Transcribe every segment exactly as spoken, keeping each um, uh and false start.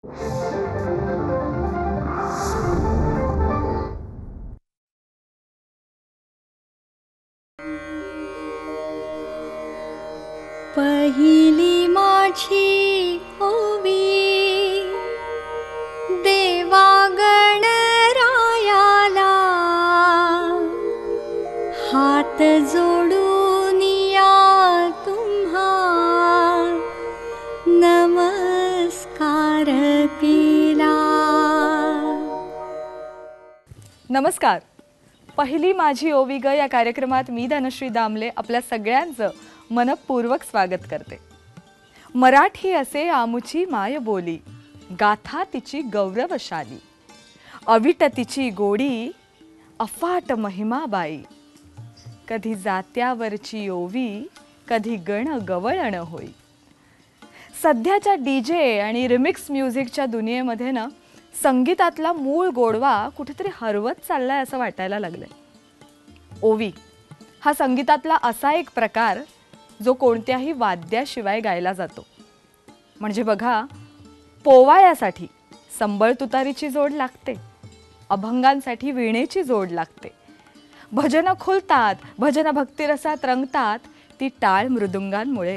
पहिली माझी ओवी देवा गणरायाला हात जोडून या तुम्हा नमस्कार केला। नमस्कार। पहिली माझी ओवी ग या कार्यक्रमात मी धनश्री दामले आपल्या सगळ्यांचं मनपूर्वक स्वागत करते। मराठी असे आमुची माय बोली, गाथा तिची गौरवशाली, अविट तिची गोडी, अफाट महिमा बाई, कधी जात्यावरची ओवी, कधी गण गवळण होई। सध्याच्या डीजे आणि रिमिक्स म्युझिकच्या दुनियेमध्ये ना संगीतातला मूळ गोडवा कुठेतरी हरवत चाललाय असं वाटायला लागलंय। ओवी हा संगीतातला असा एक प्रकार जो कोणत्याही वाद्याशिवाय गायला जातो। म्हणजे बघा, पोवायासाठी संबळ तुतारीची जोड लागते, अभंगांसाठी वीणेची जोड लागते, भजन खुलतात, भजन भक्तिरसात रंगतात ती टाळ मृदुंगांमुळे।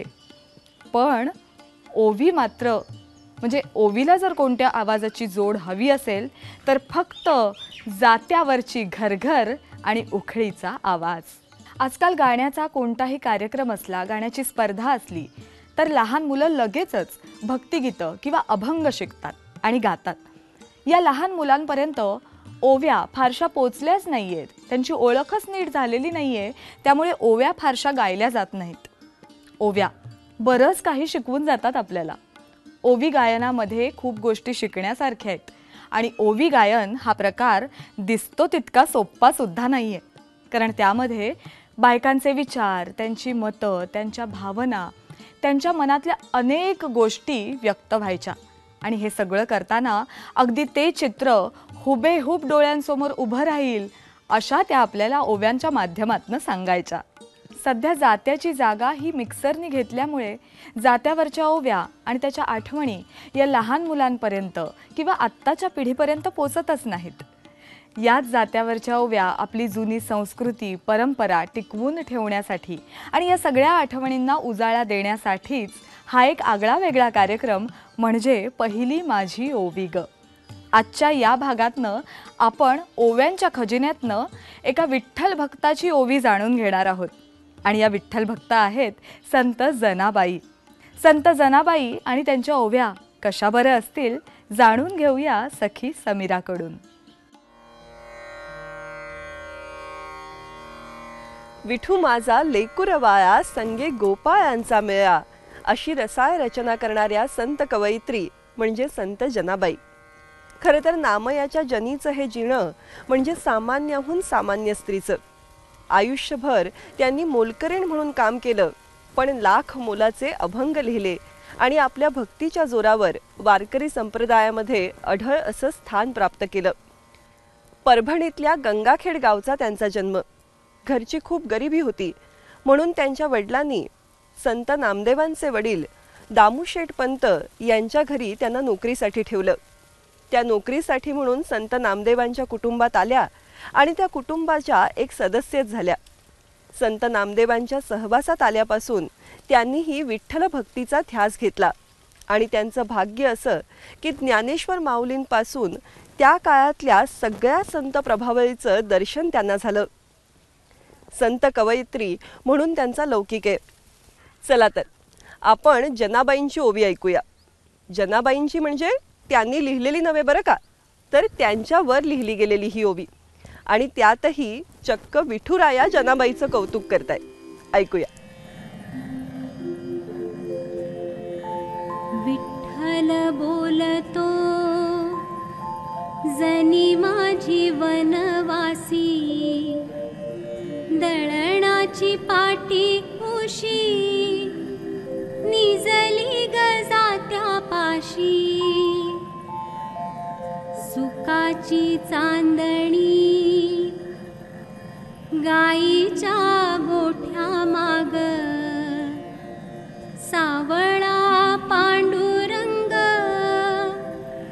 पण ओवी मात्र म्हणजे ओवीला जर कोणत्या आवाजाची जोड हवी असेल तर फक्त जात्यावरची घरघर आणि उखळीचा आवाज। आजकाल गाण्याचा कोणताही कार्यक्रम असला, गाण्याची स्पर्धा असली तर लहान मुलं लगेचच भक्तिगीतं किंवा अभंग शिकतात आणि गातात। या लहान मुलांपर्यंत ओव्या फारशा पोचल्याच नाहीयेत, त्यांची ओळखच नीट झालेली नाहीये, त्यामुळे ओव्या फारशा गायल्या जात नाहीत। ओव्या बरंच काही शिकवून जातात आपल्याला। ओवी गायनामध्ये खूप गोष्टी शिकण्यासारख्या आहेत आणि ओवी गायन हा प्रकार दिसतो तितका सोपा सुद्धा नाहीये, कारण त्यामध्ये बायकांचे विचार, त्यांची मतं, त्यांच्या भावना, त्यांच्या मनातल्या अनेक गोष्टी व्यक्त व्हायच्या आणि हे सगळं करताना अगदी ते चित्र हुबेहूब डोळ्यांसमोर उभं राहील अशा त्या आपल्याला ओव्यांच्या माध्यमातून सांगायच्या। सध्या जात्याची जागा ही मिक्सरनी घेतल्यामुळे जात्यावरच्या ओव्या आणि त्याच्या आठवणी या लहान मुलांपर्यंत किंवा आत्ताच्या पिढीपर्यंत पोचतच नाहीत। याच जात्यावरच्या ओव्या आपली जुनी संस्कृती, परंपरा टिकवून ठेवण्यासाठी आणि या सगळ्या आठवणींना उजाळा देण्यासाठीच हा एक आगळा वेगळा कार्यक्रम म्हणजे पहिली माझी ओवी ग। आजच्या या भागातनं आपण ओव्यांच्या खजिन्यातनं एका विठ्ठल भक्ताची ओवी जाणून घेणार आहोत आणि या विठ्ठल भक्त आहेत संत जनाबाई। संत जनाबाई आणि त्यांच्या ओव्या कशा बरं असतील जाणून घेऊया सखी समीराकडून। विठू माझा लेकुरवाया संगे गोपाळांचा मेळा, अशी रसाळ रचना करणाऱ्या संत कवयित्री म्हणजे संत जनाबाई। खरं तर नामयाच्या जनीचं हे जिणं म्हणजे सामान्याहून सामान्य स्त्रीचं। आयुष्यभर त्यांनी मोलकरीण म्हणून काम केलं, पण लाख मोलाचे अभंग लिहिले आणि आपल्या भक्तीच्या जोरावर वारकरी संप्रदायामध्ये अढळ असं स्थान प्राप्त केलं। परभणीतल्या गंगाखेड गावचा त्यांचा जन्म। घरची खूप गरिबी होती, म्हणून त्यांच्या वडिलांनी संत नामदेवांचे वडील दामूशेठ पंत यांच्या घरी त्यांना नोकरीसाठी ठेवलं। त्या नोकरीसाठी म्हणून संत नामदेवांच्या कुटुंबात आल्या आणि त्या कुटुंबाच्या एक सदस्यच झाल्या। संत नामदेवांच्या सहवासात आल्यापासून त्यांनीही विठ्ठल भक्तीचा ध्यास घेतला आणि त्यांचं भाग्य असं की ज्ञानेश्वर माऊलींपासून त्या काळातल्या सगळ्या संत प्रभावळीचं दर्शन त्यांना झालं। संत कवयित्री म्हणून त्यांचा लौकिक आहे। चला तर आपण जनाबाईंची ओवी ऐकूया। जनाबाईंची म्हणजे त्यांनी लिहिलेली नव्हे बरं का, तर त्यांच्यावर लिहिली गेलेली ही ओवी आणि त्यातही चक्क विठुराया जनाबाईचं कौतुक करताय। ऐकूया। विठ्ठल बोलतो जनी माझी वनवासी, दळणाची पाटी उशी, निजली गजात्या पाशी, सुकाची चांदणी गाईच्या गोठ्या माग, सावळा पांडुरंग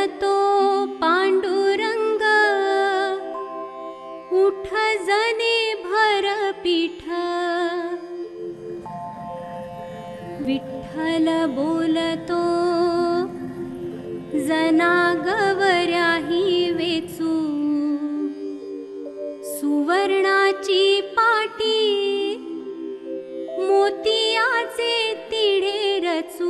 बोलतो पांडुरंग, उठ जने भर पीठ. विठ्ठल बोलतो जना गवऱ्याही वेचू, सुवर्णाची पाटी मोतियाचे तिढे रचू.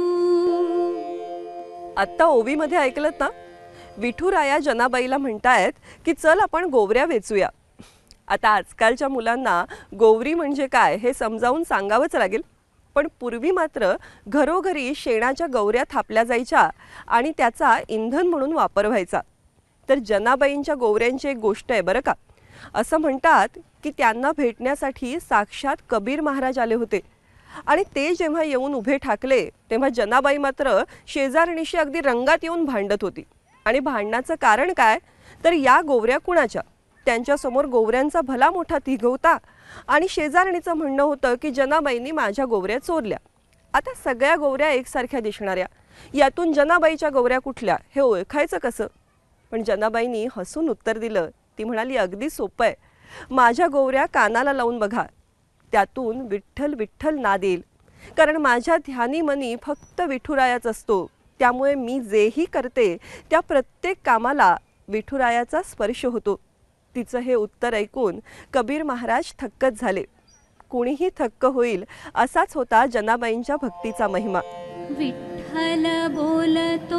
आत्ता ओवीमध्ये ऐकलत ना, विठुराया जनाबाईला म्हणतायत की चल आपण गोवऱ्या वेचूया. आता आजकालच्या मुलांना गोवरी म्हणजे काय हे समजावून सांगावंच लागेल. पण पूर्वी मात्र घरोघरी शेणाच्या गौऱ्या थापल्या जायच्या आणि त्याचा इंधन म्हणून वापर व्हायचा. तर जनाबाईंच्या गोवऱ्यांची एक गोष्ट आहे बरं का. असं म्हणतात की त्यांना भेटण्यासाठी साक्षात कबीर महाराज आले होते आणि ते जेव्हा येऊन उभे ठाकले तेव्हा जनाबाई मात्र शेजारणीशी अगदी रंगात येऊन भांडत होती. आणि भांडणाचं कारण काय तर या गोवऱ्या कुणाच्या, त्यांच्यासमोर गोवऱ्यांचा भला मोठा तिघ होता आणि शेजारणीचं म्हणणं होतं की जनाबाईंनी माझ्या गोवऱ्या चोरल्या. आता सगळ्या गोवऱ्या एकसारख्या दिसणाऱ्या, यातून जनाबाईच्या गोवऱ्या कुठल्या हे ओळखायचं कसं. पण जनाबाईंनी हसून उत्तर दिलं. ती म्हणाली अगदी सोपं आहे, माझ्या गोवऱ्या कानाला लावून बघा, त्यातून विठ्ठल विठ्ठल नाद येईल. कारण माझ्या ध्यानी मनी फक्त विठुरायाच असतो, त्यामुळे मी जेही करते त्या प्रत्येक कामाला विठुरायाचा स्पर्श होतो. तिचं हे उत्तर ऐकून कबीर महाराज थक्कच झाले. कोणीही थक्क होईल असाच होता जनाबाईंच्या भक्तीचा महिमा. विठ्ठल बोलतो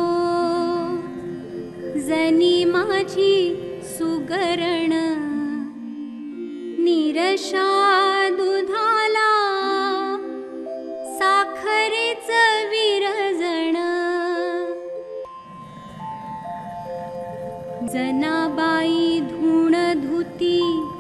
जनी माझी सुगरण, निरशा दुधाला साखरेच विरजण. जनाबाई धुण धुती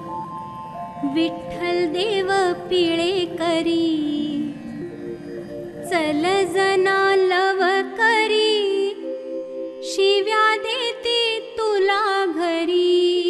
विठ्ठल देव पिळे करी, चल जना लव करी शिव्या देते तुला घरी.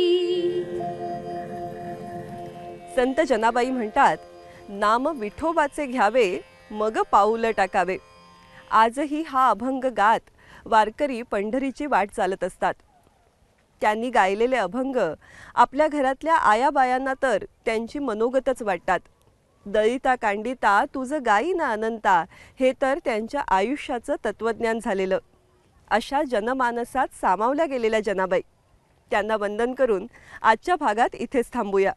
संत जनाबाई म्हणतात, नाम विठोबाचे घ्यावे मग पाऊल टाकावे. आजही हा अभंग गात वारकरी पंढरीची वाट चालत असतात. त्यांनी गायलेले अभंग आपल्या घरातल्या आयाबायांना तर त्यांची मनोगतच वाटतात. दळिता कांडिता तुझं गाई ना अनंता, हे तर त्यांच्या आयुष्याचं तत्वज्ञान झालेलं. अशा जनमानसात सामावल्या गेलेल्या जनाबाई, त्यांना वंदन करून आजच्या भागात इथेच थांबूया.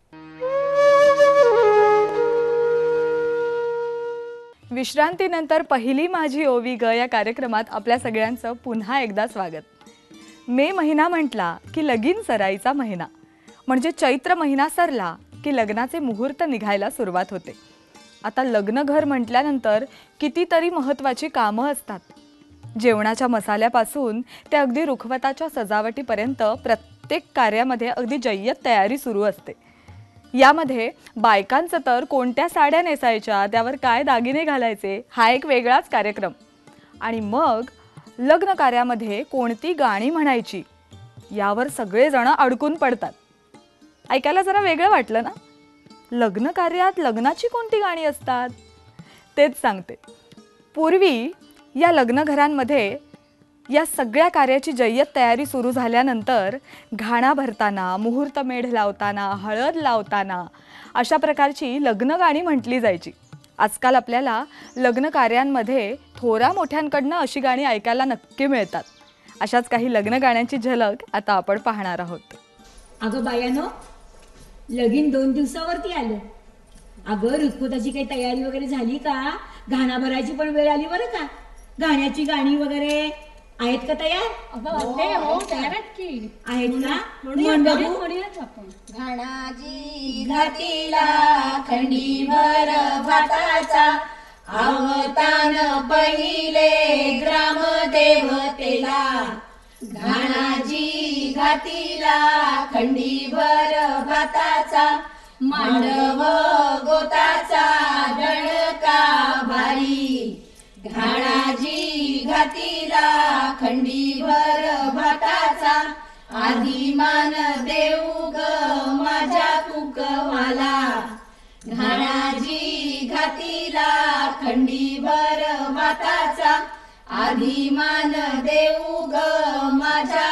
विश्रांतीनंतर पहिली माझी ओवी ग या कार्यक्रमात आपल्या सगळ्यांचं पुन्हा एकदा स्वागत. मे महिना म्हटला की लगीन सराईचा महिना, म्हणजे चैत्र महिना सरला की लग्नाचे मुहूर्त निघायला सुरुवात होते. आता लग्न घर म्हटल्यानंतर कितीतरी महत्त्वाची कामं असतात. जेवणाच्या मसाल्यापासून ते अगदी रुखवताच्या सजावटीपर्यंत प्रत्येक कार्यामध्ये अगदी जय्यत तयारी सुरू असते. यामध्ये बायकांचं तर कोणत्या साड्या नेसायच्या, त्यावर काय दागिने घालायचे हा एक वेगळाच कार्यक्रम. आणि मग लग्न कार्यामध्ये कोणती गाणी म्हणायची यावर सगळेजण अडकून पडतात. ऐकायला जरा वेगळं वाटलं ना. लग्न कार्यात लग्नाची कोणती गाणी असतात तेच सांगते. पूर्वी या लग्न घरांमध्ये या सगळ्या कार्याची जय्यत तयारी सुरू झाल्यानंतर घाणा भरताना, मुहूर्तमेढ लावताना, हळद लावताना अशा प्रकारची लग्न गाणी म्हटली जायची. आजकाल आपल्याला लग्न कार्यांमध्ये थोरा मोठ्यांकडनं अशी गाणी ऐकायला नक्की मिळतात. अशाच काही लग्न गाण्यांची झलक आता आपण पाहणार आहोत. अगं बायानो, लगीन दोन दिवसावरती आलं. अगं रुखवताची काही तयारी वगैरे झाली का? घाणा भरायची पण वेळ आली बरं का. गाण्याची गाणी वगैरे आहेत का तयार? आहेत ना? म्हण बघू. घाणाजी घातीला खंडीभर भाताचा, आवतान पहिले ग्रामदेवतेला. घाणाजी घातीला खंडीभर भाताचा, मांडव गोताचा दणका भारी. घाणाजी घातीला खंडीभर भाताचा, आदिमान देऊ ग माझ्या कुकवाला. घाणाजी घातीला खंडीभर भाताचा, आदिमान देऊ ग माझ्या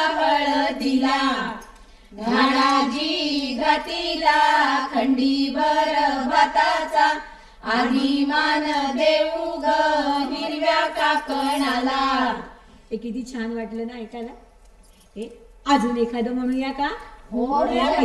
घातीला खंडीभर भाताचा अभिमान देऊ ग हिरव्या काकणाला. हे किती छान वाटलं ना ऐकायला. हे अजून एखादं म्हणूया का? हो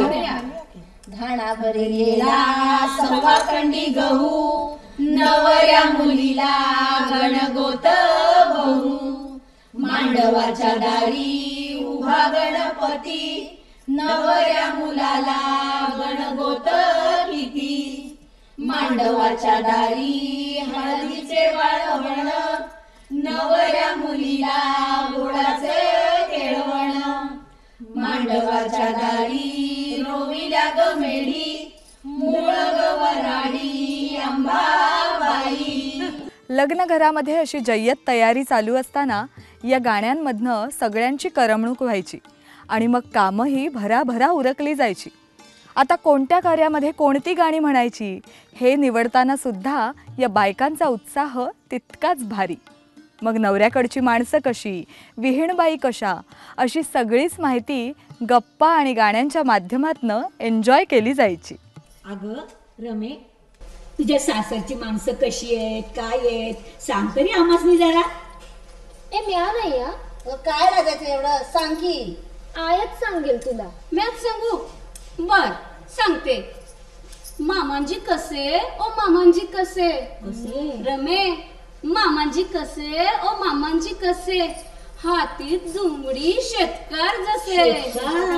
घाणा भरलेला सव्वा खंडी गहू नवऱ्या मुलीला गणगोत बहू. मांडवाच्या दारी उभा गणपती नवऱ्या मुलाला गणगोत किती. मांडवाच्या दारी हळदीचे वाळवण नवऱ्या मुलीला गोडाचे केळवण. मांडवाच्या दारी रोविल्या ग मेढी मूळ गवराडी अंबाबाई. लग्न घरामध्ये अशी जय्यत तयारी चालू असताना या गाण्यांमधनं सगळ्यांची करमणूक व्हायची आणि मग कामही भराभरा उरकली जायची. आता कोणत्या कार्यामध्ये कोणती गाणी म्हणायची हे निवडताना सुद्धा या बायकांचा उत्साह तितकाच भारी. मग नवऱ्याकडची माणसं कशी, विहीणबाई कशा, अशी सगळीच माहिती गप्पा आणि गाण्यांच्या माध्यमातनं एन्जॉय केली जायची. अगं रमे, तुझ्या सासरची माणसं कशी आहेत, काय आहेत सांग तरी आम्हासनी जरा. ए म्या नाही या काय लागायचं एवढं सांग की. आयच सांगेल तुला. मॅच सांगू? बर सांगते. मामांजी कसे ओ मामांजी कसे. रमे मामांजी कसे ओ मामांजी कसे. हातीत जुमडी शेतकार जसे.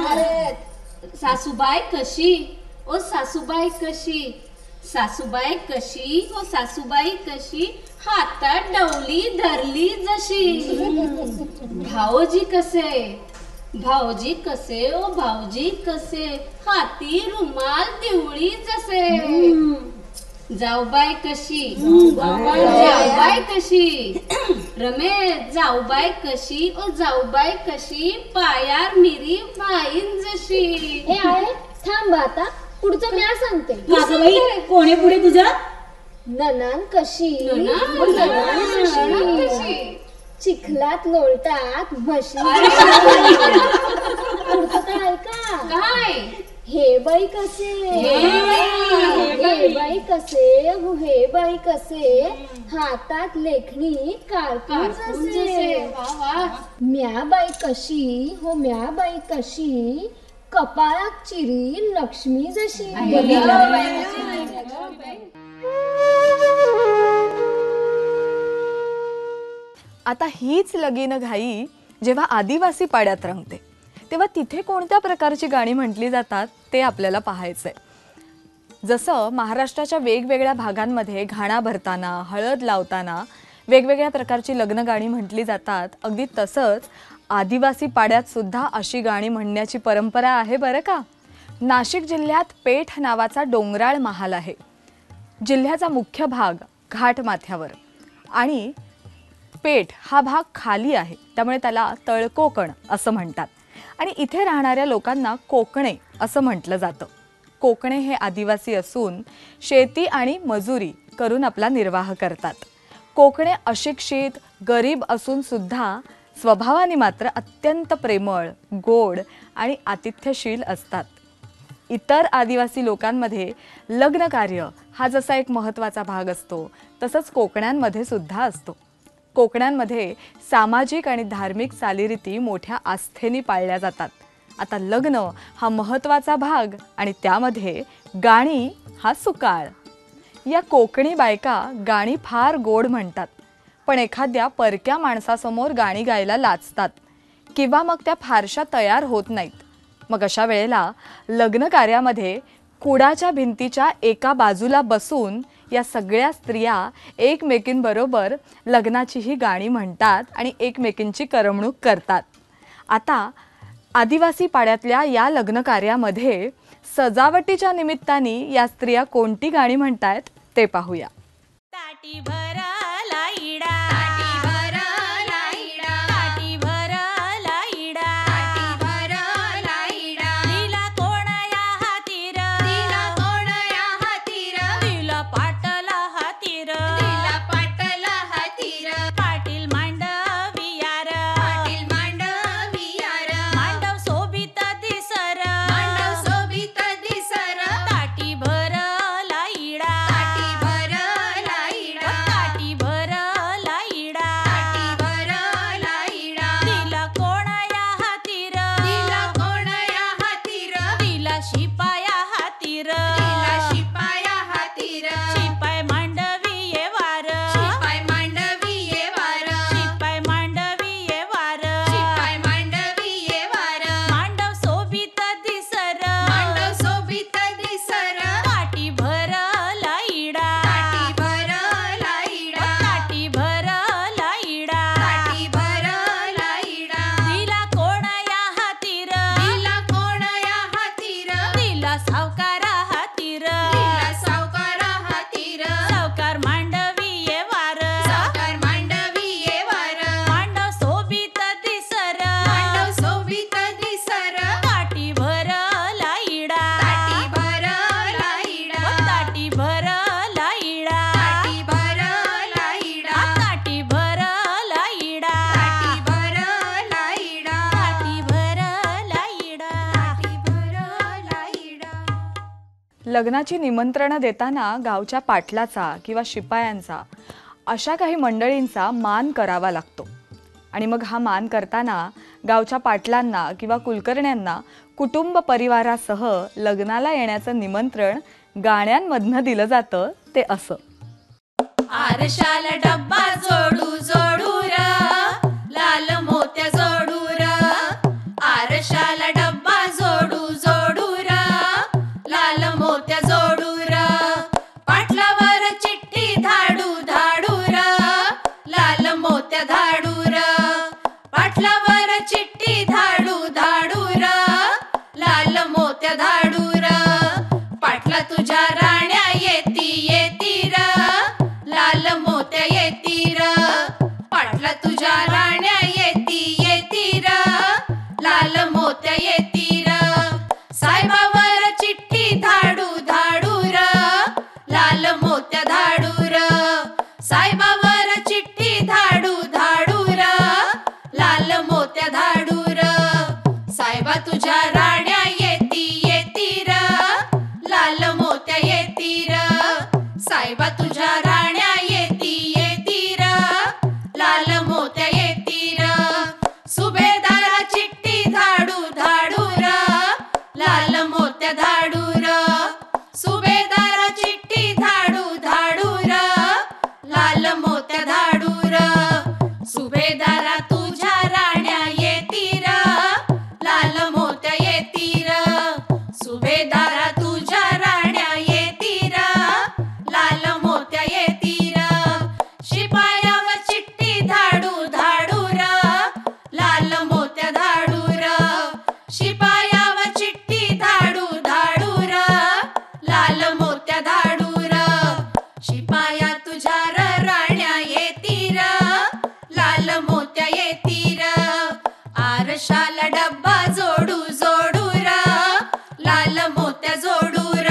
सासूबाई कशी ओ सासूबाई कशी. सासूबाई कशी ओ सासूबाई कशी. हातात डवली धरली जशी. भाऊजी कसे भाऊजी कसे ओ भाऊजी कसे. हाती रुमाल दिवळी जसे. जाऊबाई कशी जाऊबाई कशी. रमेश जाऊबाई कशी ओ जाऊबाई कशी. पायार मिरी बाईन जशी. हे आहे थांब आता पुढचं म्या सांगते. बाई कोणे पुढे तुझं? ननान कशी ननान कशी. चिखलात लोळतात म्हशी. पुढचं काय ऐका. काय हे बाई कसे हे बाई कसे हो हे बाई कसे. हातात लेखणी कारकून जसे. म्या बाई कशी हो म्या बाई कशी. कपाळात चिरी लक्ष्मी जशी. आता हीच लगीन घाई जेव्हा आदिवासी पाड्यात रंगते तेव्हा तिथे कोणत्या प्रकारची गाणी म्हटली जातात ते आपल्याला पाहायचंय. जसं महाराष्ट्राच्या वेगवेगळ्या भागांमध्ये घाणा भरताना, हळद लावताना वेगवेगळ्या प्रकारची लग्न गाणी म्हटली जातात, अगदी तसंच आदिवासी पाड्यात सुद्धा अशी गाणी म्हणण्याची परंपरा आहे बरं का. नाशिक जिल्ह्यात पेठ नावाचा डोंगराळ महाल आहे. जिल्ह्याचा मुख्य भाग घाटमाथ्यावर आणि पेठ हा भाग खाली आहे, त्यामुळे त्याला तळकोकण असं म्हणतात. आणि इथे राहणाऱ्या लोकांना कोकणे असं म्हटलं जातं. कोकणे हे आदिवासी असून शेती आणि मजुरी करून आपला निर्वाह करतात. कोकणे अशिक्षित गरीब असून सुद्धा स्वभावाने मात्र अत्यंत प्रेमळ, गोड आणि आतिथ्यशील असतात. इतर आदिवासी लोकांमध्ये लग्न कार्य हा जसा एक महत्त्वाचा भाग असतो तसंच कोकण्यांमध्ये सुद्धा असतो. कोकण्यांमध्ये सामाजिक आणि धार्मिक चालीरीती मोठ्या आस्थेने पाळल्या जातात. आता लग्न हा महत्त्वाचा भाग आणि त्यामध्ये गाणी हा सुकाळ. या कोकणी बायका गाणी फार गोड म्हणतात, पण एखाद्या परक्या माणसासमोर गाणी गायला लाजतात किंवा मग त्या फारशा तयार होत नाहीत. मग अशा वेळेला लग्न कार्यामध्ये कुडाच्या भिंतीच्या एका बाजूला बसून या सगळ्या स्त्रिया एकमेकींबरोबर लग्नाची ही गाणी म्हणतात आणि एकमेकींची करमणूक करतात. आता आदिवासी पाड्यातल्या या लग्न कार्यामध्ये सजावटीच्या निमित्ताने या स्त्रिया कोणती गाणी म्हणतायत ते पाहूया. ताटी भर लाईडा ताटी भर लाईडा ताटी भर लाईडा ताटी भर लाईडा. दिला कोण या हातीर दिला कोण या हातीर. दिला पाटला हातीर दिला पाटला हातीर. पाटील मांडवियार पाटील मांडवियार. मांडव सोबित दिसर मांडव सोबित दिसर. लग्नाची निमंत्रणं देताना गावच्या पाटलाचा किंवा शिपायांचा अशा काही मंडळींचा मान करावा लागतो आणि मग हा मान करताना गावच्या पाटलांना किंवा कुलकर्ण्यांना कुटुंब परिवारासह लग्नाला येण्याचं निमंत्रण गाण्यांमधनं दिलं जातं ते असं. आरशाला डब्बा जोडू जोडू र लाल मोत्या जोडू र आरशाला डब्बा जोडू जोडू र लाल मोत्या जोडू र पाटलावर चिठ्ठी धाडू धाडू र लाल मोत्या धाडू र पाटलावर चिठ्ठी धाडू धाडू र लाल मोत्या धाडू र पाटला तुझ्या राण्या येती येती र लाल मोत्या येती र पाटला तुझ्या राण्या येती येती र लाल मोत्या येती र साहेबावर चिठ्ठी धाडू धाडू र लाल मोत्या धाडू र साहेबावर चिठ्ठी धाडू धाडू र लाल मोत्या धाडू र साहेबा तुझ्या राण्या येती येती र लाल मोत्या येती र साहेबा तुझ्या राण्या येती येती र लाल मोत्या येती र सुभेदारा चिठ्ठी धाडू धाडू र लाल मोत्या धाडू र सुभेदारा चिठ्ठी धाडू धाडू र लाल मोत्या धाडू र सुभेदारा तुझ्या राण्या येती र लाल मोत्या येती र सुभेदारा तुझ्या राण्या येती र लाल मोत्या येती र शिपायावर चिठ्ठी धाडू धाडू र लाल मोत्या धाडू र शिपायावर चिठ्ठी धाडू धाडू र लाल मोत्या धाडू र शिपाया तुझ्या र राण्या येती र लाल मोत्या येती र आरशाला डब्बा जोडू जोडू र लाल मोत्या जोडू र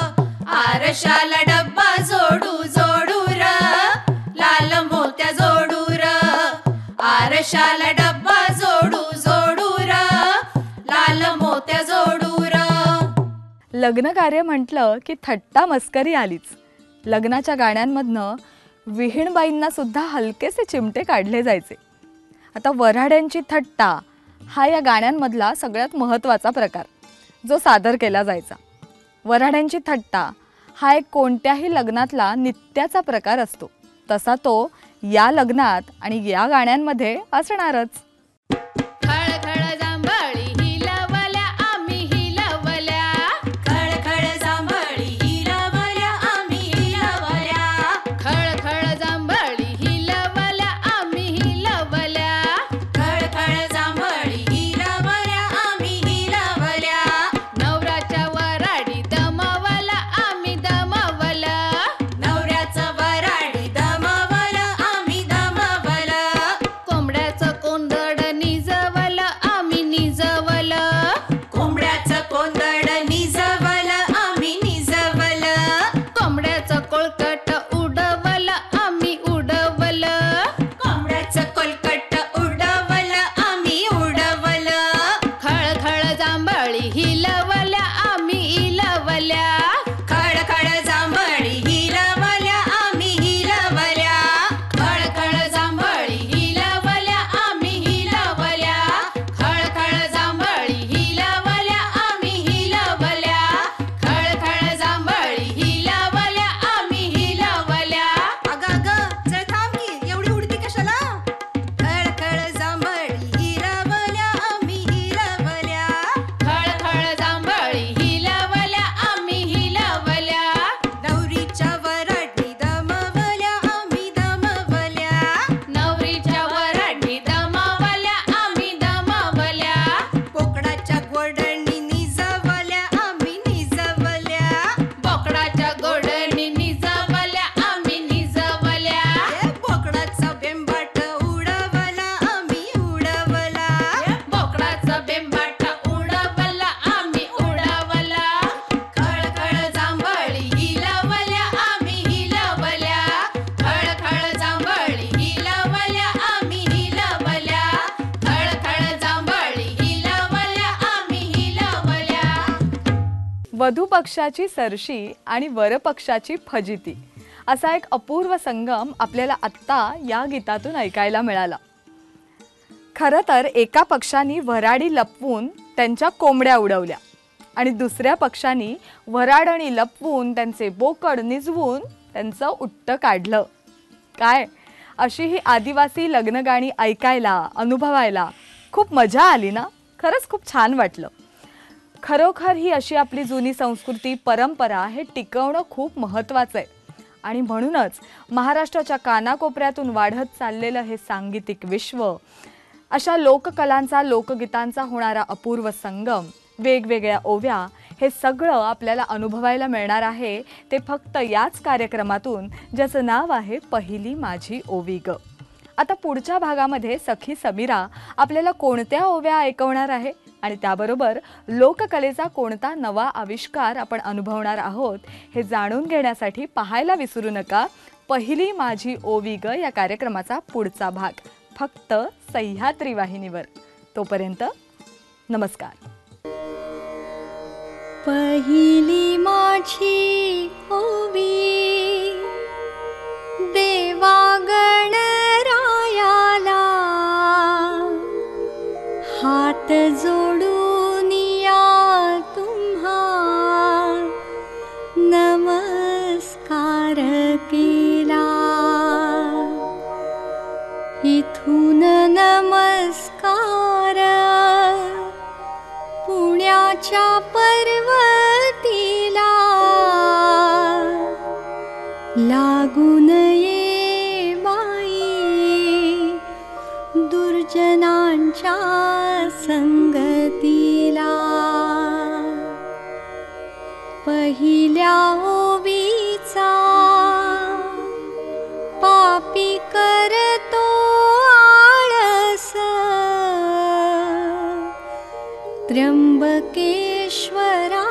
आरशाला डब्बा जोडू जोडू र लाल मोत्या जोडू र आरशाला डब्बा जोडू जोडू र लाल मोत्या जोडू र. लग्न कार्य म्हटलं की थट्टा मस्करी आलीच. लग्नाच्या गाण्यांमधनं विहीणबाईंना सुद्धा हलकेसे चिमटे काढले जायचे. आता वऱ्हाड्यांची थट्टा हा या गाण्यांमधला सगळ्यात महत्त्वाचा प्रकार जो सादर केला जायचा. वऱ्हाड्यांची थट्टा हा एक कोणत्याही लग्नातला नित्याचा प्रकार असतो. तसा तो या लग्नात आणि या गाण्यांमध्ये असणारच. खळखळ जांभळी हिलवल्या आम्ही हिलवल्या खळखळ जांभळी हिलवल्या आम्ही हिलवल्या खळखळ जांभळी हिलवल्या आम्ही हिलवल्या खळखळ जांभळी हिलवल्या आम्ही हिलवल्या नवऱ्याच्या वराडी दमवला आम्ही दमवला नवऱ्याचं वराडी दमवला आम्ही दमवला कोंबड्याचं कोंदळ वधू पक्षाची सरशी आणि वर पक्षाची फजिती असा एक अपूर्व संगम आपल्याला आत्ता या गीतातून ऐकायला मिळाला. खरं तर एका पक्षाने वऱ्हाडी लपवून त्यांच्या कोंबड्या उडवल्या आणि दुसऱ्या पक्षाने वऱ्हाडणी लपवून त्यांचे बोकड निजवून त्यांचं उट्ट काढलं. काय अशी ही आदिवासी लग्नगाणी ऐकायला अनुभवायला खूप मजा आली ना. खरंच खूप छान वाटलं. खरोखर ही अशी आपली जुनी संस्कृती परंपरा हे टिकवणं खूप महत्त्वाचं आहे आणि म्हणूनच महाराष्ट्राच्या कानाकोपऱ्यातून वाढत चाललेलं हे सांगीतिक विश्व, अशा लोककलांचा लोकगीतांचा होणारा अपूर्व संगम, वेगवेगळ्या ओव्या, हे सगळं आपल्याला अनुभवायला मिळणार आहे ते फक्त याच कार्यक्रमातून, ज्याचं नाव आहे पहिली माझी ओवी ग. आता पुढच्या भागामध्ये सखी समीरा आपल्याला कोणत्या ओव्या ऐकवणार आहे आणि त्याबरोबर लोककलेचा कोणता नवा आविष्कार आपण अनुभवणार आहोत हे जाणून घेण्यासाठी पाहायला विसरू नका पहिली माझी ओवी ग या कार्यक्रमाचा पुढचा भाग, फक्त सह्याद्री वाहिनीवर. तोपर्यंत नमस्कार. पहिली माझी ओवी देवा गणरायाला हात जोडून या तुम्हा नमस्कार केला. इथून नमस्कार पुण्याच्या पर्वतीला लागून ये बाई दुर्जनांच्या संगतीला. पहिल्या ओवीचा पापी करतो आळस त्र्यंबकेश्वरा